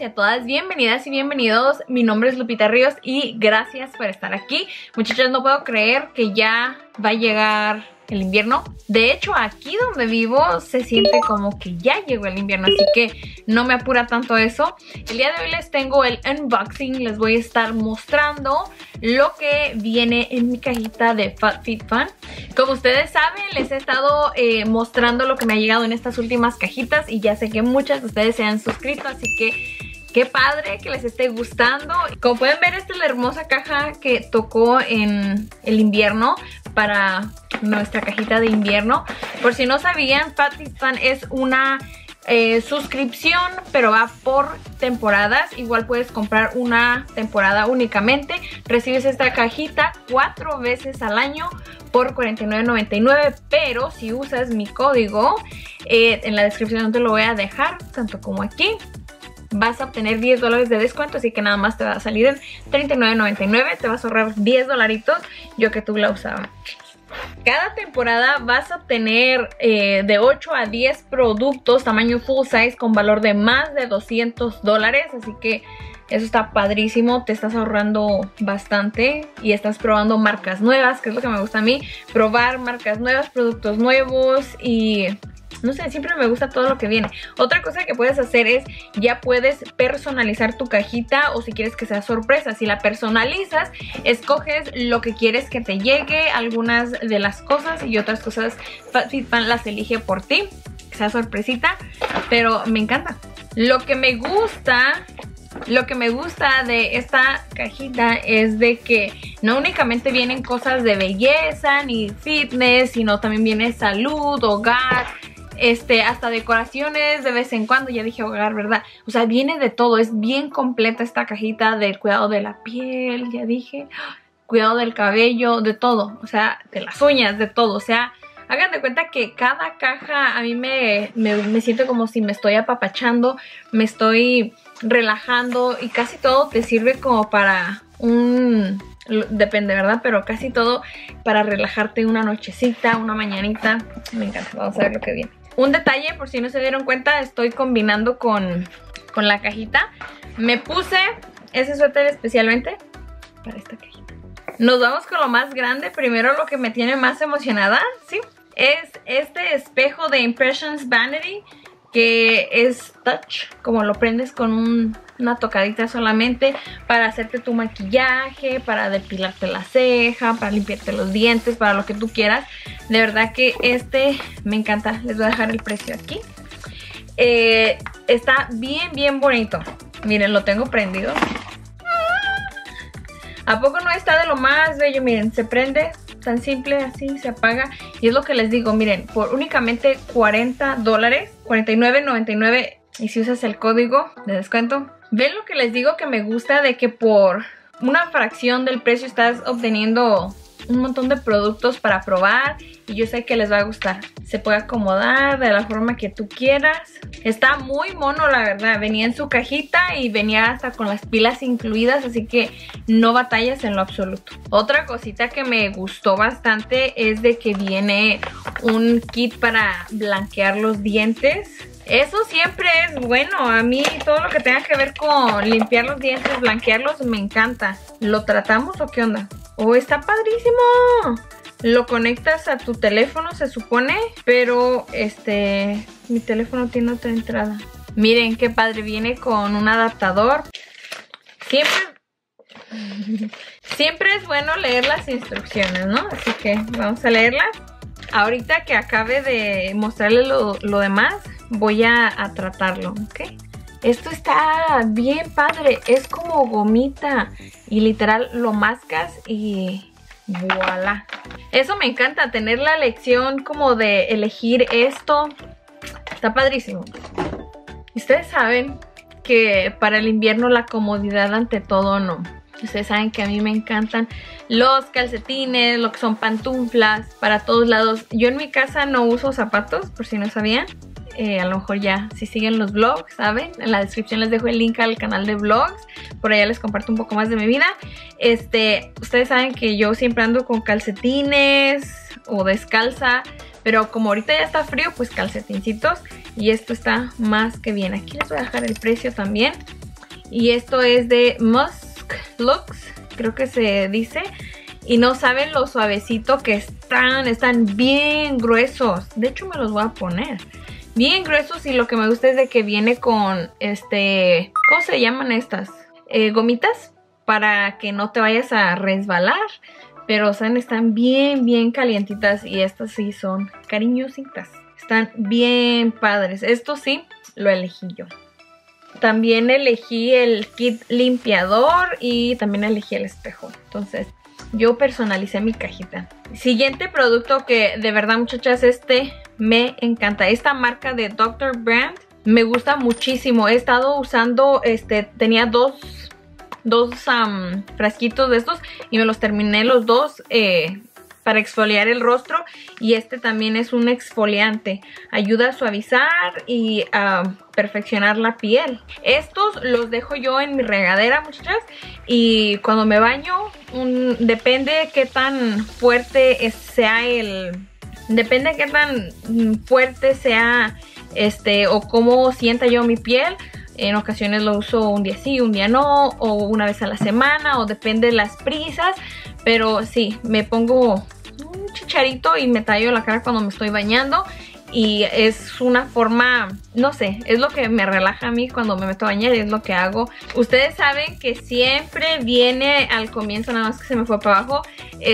y a todas, bienvenidas y bienvenidos. Mi nombre es Lupita Ríos y gracias por estar aquí. Muchachos, no puedo creer que ya va a llegar el invierno. De hecho, aquí donde vivo se siente como que ya llegó el invierno, así que no me apura tanto eso. El día de hoy les tengo el unboxing. Les voy a estar mostrando lo que viene en mi cajita de FabFitFun. Como ustedes saben, les he estado mostrando lo que me ha llegado en estas últimas cajitas y ya sé que muchas de ustedes se han suscrito, así que qué padre que les esté gustando. Como pueden ver, esta es la hermosa caja que tocó en el invierno para nuestra cajita de invierno. Por si no sabían, FabFitFun es una suscripción, pero va por temporadas. Igual puedes comprar una temporada únicamente. Recibes esta cajita 4 veces al año por $49.99, pero si usas mi código, en la descripción te lo voy a dejar, tanto como aquí, vas a obtener $10 de descuento, así que nada más te va a salir en $39.99, te vas a ahorrar $10, yo que tú la usaba. Cada temporada vas a obtener de 8 a 10 productos tamaño full size con valor de más de $200, así que eso está padrísimo. Te estás ahorrando bastante y estás probando marcas nuevas, que es lo que me gusta a mí, probar marcas nuevas, productos nuevos y no sé, siempre me gusta todo lo que viene. Otra cosa que puedes hacer es, ya puedes personalizar tu cajita, o si quieres que sea sorpresa. Si la personalizas, escoges lo que quieres que te llegue, algunas de las cosas, y otras cosas FabFitFun las elige por ti, que sea sorpresita, pero me encanta. Lo que me gusta de esta cajita es de que no únicamente vienen cosas de belleza ni fitness, sino también viene salud, hogar, hasta decoraciones de vez en cuando. Ya dije hogar, ¿verdad? O sea, viene de todo. Es bien completa esta cajita, del cuidado de la piel, ya dije, cuidado del cabello, de todo. O sea, de las uñas, de todo. O sea, hagan de cuenta que cada caja a mí me siento como si me estoy apapachando, me estoy relajando, y casi todo te sirve como para depende, ¿verdad? Pero casi todo para relajarte una nochecita, una mañanita. Me encanta. Vamos a ver lo que viene. Un detalle, por si no se dieron cuenta, estoy combinando con la cajita. Me puse ese suéter especialmente para esta cajita. Nos vamos con lo más grande. Primero, lo que me tiene más emocionada, ¿sí? Es este espejo de Impressions Vanity, que es touch, como lo prendes con una tocadita solamente, para hacerte tu maquillaje, para depilarte la ceja, para limpiarte los dientes, para lo que tú quieras. De verdad que me encanta. Les voy a dejar el precio aquí. Está bien bonito. Miren, lo tengo prendido. ¿A poco no está de lo más bello? Miren, se prende tan simple así, se apaga. Y es lo que les digo, miren, por únicamente $40, $49.99, y si usas el código de descuento. ¿Ven lo que les digo que me gusta? De que por una fracción del precio estás obteniendo un montón de productos para probar, y yo sé que les va a gustar. Se puede acomodar de la forma que tú quieras. Está muy mono, la verdad. Venía en su cajita y venía hasta con las pilas incluidas, así que no batallas en lo absoluto. Otra cosita que me gustó bastante es de que viene un kit para blanquear los dientes. Eso siempre es bueno. A mí todo lo que tenga que ver con limpiar los dientes, blanquearlos, me encanta. ¿Lo tratamos o qué onda? ¡Oh, está padrísimo! Lo conectas a tu teléfono, se supone, pero mi teléfono tiene otra entrada. Miren qué padre, viene con un adaptador. Siempre es bueno leer las instrucciones, ¿no? Así que vamos a leerlas. Ahorita que acabe de mostrarles lo demás, voy a tratarlo, ¿ok? Esto está bien padre, es como gomita y literal lo mascas y voilà. Eso me encanta, tener la elección como de elegir esto. Está padrísimo. Ustedes saben que para el invierno la comodidad ante todo, ¿no? Ustedes saben que a mí me encantan los calcetines, lo que son pantuflas, para todos lados. Yo en mi casa no uso zapatos, por si no sabían. A lo mejor ya, si siguen los vlogs, ¿saben? En la descripción les dejo el link al canal de vlogs. Por allá les comparto un poco más de mi vida. Ustedes saben que yo siempre ando con calcetines o descalza, pero como ahorita ya está frío, pues calcetincitos. Y esto está más que bien. Aquí les voy a dejar el precio también. Y esto es de Musk Looks, creo que se dice. Y no saben lo suavecito que están bien gruesos. De hecho me los voy a poner. Bien gruesos, y lo que me gusta es de que viene con ¿cómo se llaman estas? Gomitas para que no te vayas a resbalar. Pero saben, están bien calientitas, y estas sí son cariñositas. Están bien padres. Esto sí lo elegí yo. También elegí el kit limpiador y también elegí el espejo. Entonces yo personalicé mi cajita. Siguiente producto que de verdad, muchachas, me encanta. Esta marca de Dr. Brand me gusta muchísimo. He estado usando, tenía dos frasquitos de estos y me los terminé los dos para exfoliar el rostro. Y también es un exfoliante. Ayuda a suavizar y a perfeccionar la piel. Estos los dejo yo en mi regadera, muchachas. Y cuando me baño, depende qué tan fuerte sea Depende qué tan fuerte sea o cómo sienta yo mi piel. En ocasiones lo uso un día sí, un día no, o una vez a la semana, o depende de las prisas. Pero sí, me pongo un chicharito y me tallo la cara cuando me estoy bañando. Y es una forma, no sé, es lo que me relaja a mí cuando me meto a bañar, y es lo que hago. Ustedes saben que siempre viene al comienzo, nada más que se me fue para abajo,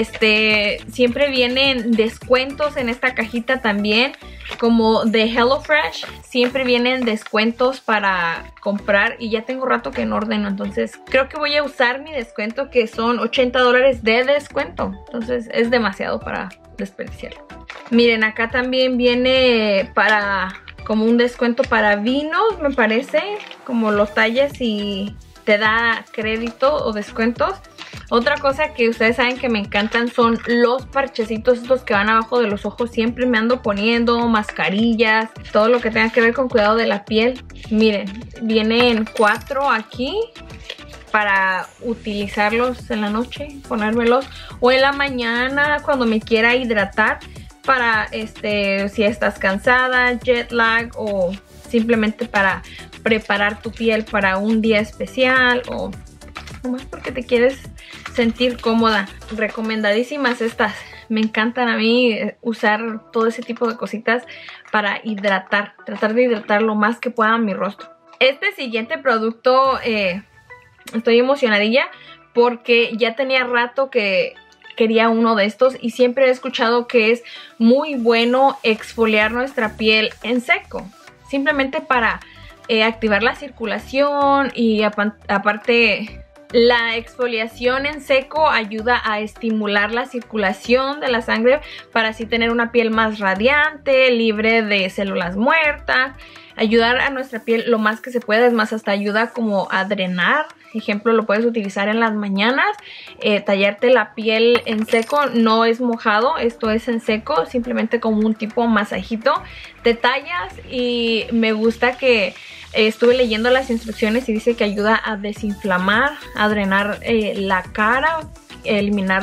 siempre vienen descuentos en esta cajita también, como de HelloFresh. Siempre vienen descuentos para comprar, y ya tengo rato que no ordeno, entonces creo que voy a usar mi descuento, que son $80 de descuento. Entonces es demasiado para desperdiciarlo. Miren, acá también viene como un descuento para vinos, me parece. Como lo tallas y te da crédito o descuentos. Otra cosa que ustedes saben que me encantan son los parchecitos estos que van abajo de los ojos. Siempre me ando poniendo mascarillas, todo lo que tenga que ver con cuidado de la piel. Miren, vienen 4 aquí para utilizarlos en la noche, ponérmelos, o en la mañana cuando me quiera hidratar, para si estás cansada, jet lag, o simplemente para preparar tu piel para un día especial, o nomás porque te quieres sentir cómoda. Recomendadísimas estas. Me encantan a mí usar todo ese tipo de cositas para hidratar, tratar de hidratar lo más que pueda mi rostro. Este siguiente producto, estoy emocionadilla porque ya tenía rato que quería uno de estos, y siempre he escuchado que es muy bueno exfoliar nuestra piel en seco, simplemente para activar la circulación. Y aparte, la exfoliación en seco ayuda a estimular la circulación de la sangre para así tener una piel más radiante, libre de células muertas, ayudar a nuestra piel lo más que se pueda. Es más, hasta ayuda como a drenar. Ejemplo, lo puedes utilizar en las mañanas, tallarte la piel en seco, no es mojado, esto es en seco, simplemente como un tipo masajito. Te tallas, y me gusta que estuve leyendo las instrucciones y dice que ayuda a desinflamar, a drenar la cara, eliminar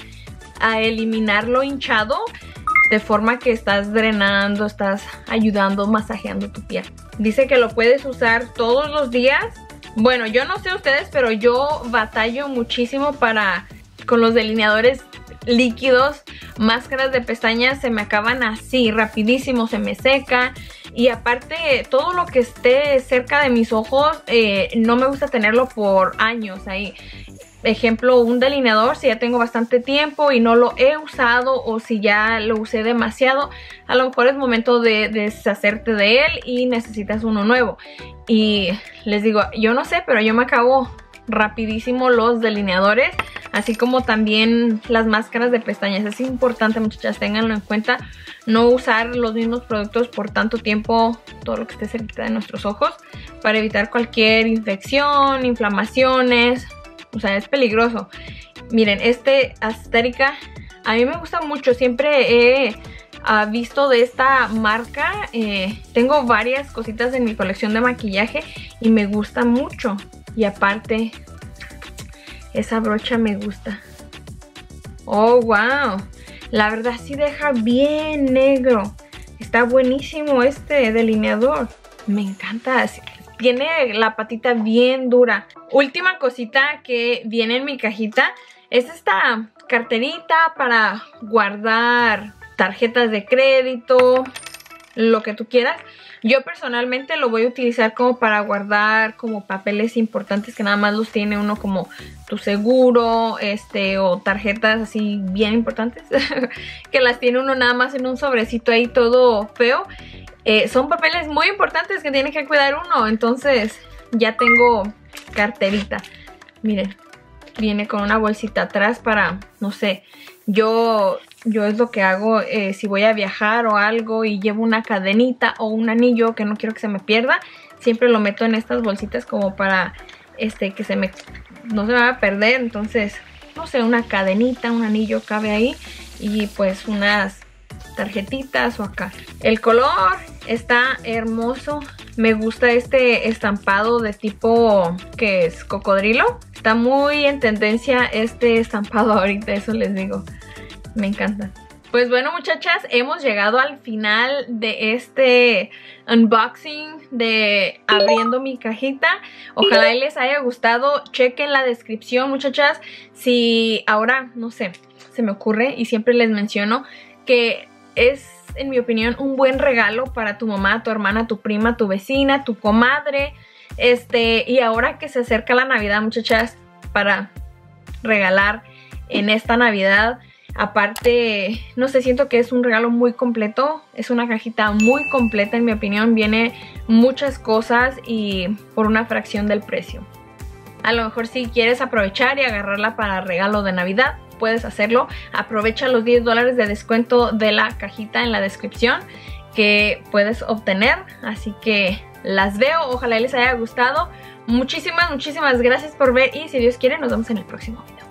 lo hinchado, de forma que estás drenando, estás ayudando, masajeando tu piel. Dice que lo puedes usar todos los días. Bueno, yo no sé ustedes, pero yo batallo muchísimo con los delineadores líquidos. Máscaras de pestañas se me acaban así, rapidísimo, se me seca. Y aparte, todo lo que esté cerca de mis ojos, no me gusta tenerlo por años ahí. Ejemplo, un delineador, si ya tengo bastante tiempo y no lo he usado, o si ya lo usé demasiado, a lo mejor es momento de deshacerte de él y necesitas uno nuevo. Y les digo, yo no sé, pero yo me acabo rapidísimo los delineadores, así como también las máscaras de pestañas. Es importante, muchachas, ténganlo en cuenta, no usar los mismos productos por tanto tiempo, todo lo que esté cerquita de nuestros ojos, para evitar cualquier infección, inflamaciones. O sea, es peligroso. Miren, Astérica a mí me gusta mucho. Siempre he visto de esta marca. Tengo varias cositas en mi colección de maquillaje y me gusta mucho. Y aparte, esa brocha me gusta. Oh, wow. La verdad sí deja bien negro. Está buenísimo este delineador. Me encanta. Es tiene la patita bien dura. Última cosita que viene en mi cajita es esta carterita para guardar tarjetas de crédito, lo que tú quieras. Yo personalmente lo voy a utilizar como para guardar como papeles importantes que nada más los tiene uno, como tu seguro, o tarjetas así bien importantes que las tiene uno nada más en un sobrecito ahí todo feo. Son papeles muy importantes que tiene que cuidar uno, entonces ya tengo carterita. Miren, viene con una bolsita atrás para, no sé, yo es lo que hago si voy a viajar o algo y llevo una cadenita o un anillo que no quiero que se me pierda. Siempre lo meto en estas bolsitas como para que no se me va a perder. Entonces, no sé, una cadenita, un anillo cabe ahí y pues unas tarjetitas o acá. El color está hermoso. Me gusta este estampado de tipo que es cocodrilo. Está muy en tendencia este estampado ahorita, eso les digo. Me encanta. Pues bueno, muchachas, hemos llegado al final de este unboxing de abriendo mi cajita. Ojalá y les haya gustado. Chequen la descripción, muchachas. Si ahora, no sé, se me ocurre y siempre les menciono que es, en mi opinión, un buen regalo para tu mamá, tu hermana, tu prima, tu vecina, tu comadre. Y ahora que se acerca la Navidad, muchachas, para regalar en esta Navidad. Aparte, no sé, siento que es un regalo muy completo. Es una cajita muy completa, en mi opinión. Viene muchas cosas y por una fracción del precio. A lo mejor si quieres aprovechar y agarrarla para regalo de Navidad, puedes hacerlo. Aprovecha los $10 de descuento de la cajita en la descripción que puedes obtener. Así que las veo. Ojalá les haya gustado. Muchísimas gracias por ver y si Dios quiere nos vemos en el próximo video.